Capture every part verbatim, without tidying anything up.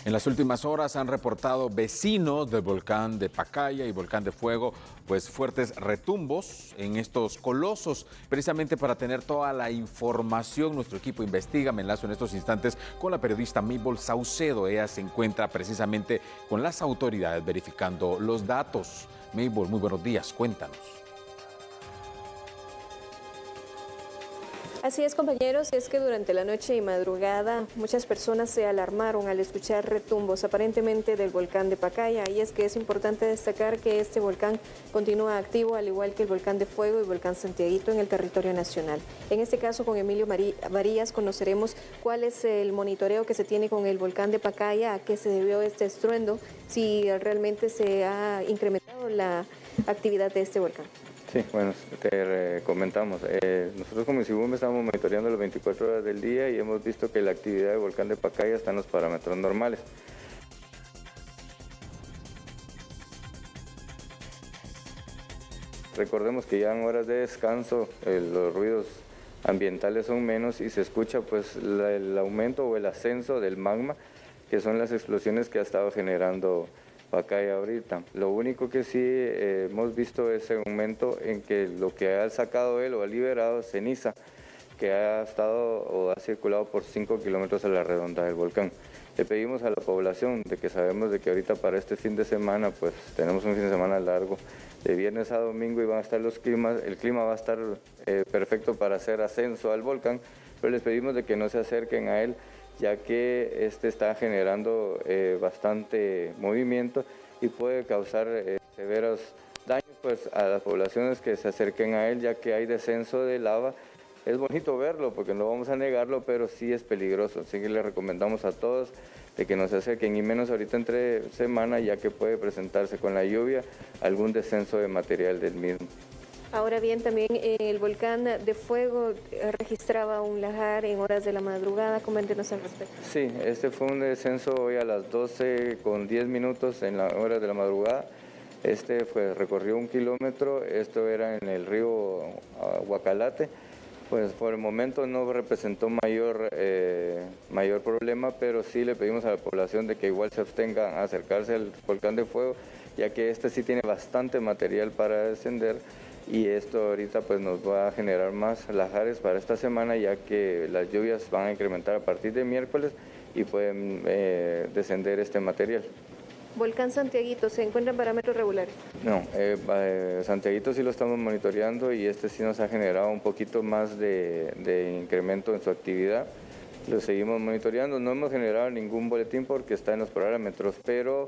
En las últimas horas han reportado vecinos del volcán de Pacaya y volcán de Fuego, pues fuertes retumbos en estos colosos. Precisamente para tener toda la información, nuestro equipo investiga. Me enlazo en estos instantes con la periodista Mabel Saucedo. Ella se encuentra precisamente con las autoridades verificando los datos. Mabel, muy buenos días, cuéntanos. Así es, compañeros, es que durante la noche y madrugada muchas personas se alarmaron al escuchar retumbos aparentemente del volcán de Pacaya, y es que es importante destacar que este volcán continúa activo al igual que el volcán de Fuego y el volcán Santiaguito en el territorio nacional. En este caso, con Emilio Varías conoceremos cuál es el monitoreo que se tiene con el volcán de Pacaya, a qué se debió este estruendo, si realmente se ha incrementado la actividad de este volcán. Sí, bueno, te eh, comentamos. Eh, nosotros como INSIBUME estamos monitoreando las veinticuatro horas del día y hemos visto que la actividad del volcán de Pacaya está en los parámetros normales. Recordemos que ya en horas de descanso eh, los ruidos ambientales son menos y se escucha pues la, el aumento o el ascenso del magma, que son las explosiones que ha estado generando Pacaya ahorita. Lo único que sí eh, hemos visto es un aumento en que lo que ha sacado él o ha liberado ceniza que ha estado o ha circulado por cinco kilómetros a la redonda del volcán. Le pedimos a la población de que sabemos de que ahorita para este fin de semana pues tenemos un fin de semana largo de viernes a domingo y van a estar los climas, el clima va a estar eh, perfecto para hacer ascenso al volcán, pero les pedimos de que no se acerquen a él, ya que este está generando eh, bastante movimiento y puede causar eh, severos daños pues, a las poblaciones que se acerquen a él, ya que hay descenso de lava. Es bonito verlo, porque no vamos a negarlo, pero sí es peligroso. Así que le recomendamos a todos de que no se acerquen, y menos ahorita entre semana, ya que puede presentarse con la lluvia algún descenso de material del mismo. Ahora bien, también el volcán de Fuego registraba un lajar en horas de la madrugada. Coméntenos al respecto. Sí, este fue un descenso hoy a las doce con diez minutos en las horas de la madrugada. Este fue, recorrió un kilómetro, esto era en el río Huacalate. Pues por el momento no representó mayor, eh, mayor problema, pero sí le pedimos a la población de que igual se abstenga a acercarse al volcán de Fuego, ya que este sí tiene bastante material para descender. Y esto ahorita pues nos va a generar más lajares para esta semana, ya que las lluvias van a incrementar a partir de miércoles y pueden eh, descender este material. ¿Volcán Santiaguito se encuentra en parámetros regulares? No, eh, eh, Santiaguito sí lo estamos monitoreando y este sí nos ha generado un poquito más de, de incremento en su actividad. Lo seguimos monitoreando, no hemos generado ningún boletín porque está en los parámetros, pero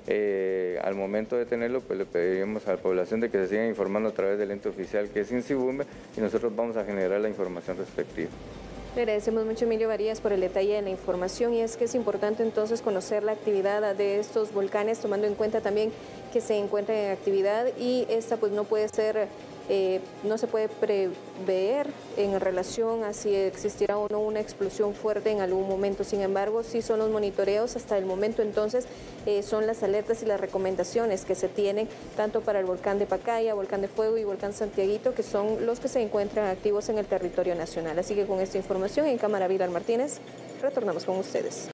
eh, al momento de tenerlo pues le pediríamos a la población de que se sigan informando a través del ente oficial que es INSIBUME, y nosotros vamos a generar la información respectiva. Le agradecemos mucho, Emilio Varías, por el detalle de la información, y es que es importante entonces conocer la actividad de estos volcanes, tomando en cuenta también que se encuentran en actividad, y esta pues no puede ser, eh, no se puede prever en relación a si existirá o no una explosión fuerte en algún momento. Sin embargo, sí son los monitoreos hasta el momento, entonces eh, son las alertas y las recomendaciones que se tienen tanto para el volcán de Pacaya, volcán de Fuego y volcán Santiaguito, que son los que se encuentran activos en el territorio nacional. Así que con esta información, en cámara, Vilar Martínez, retornamos con ustedes.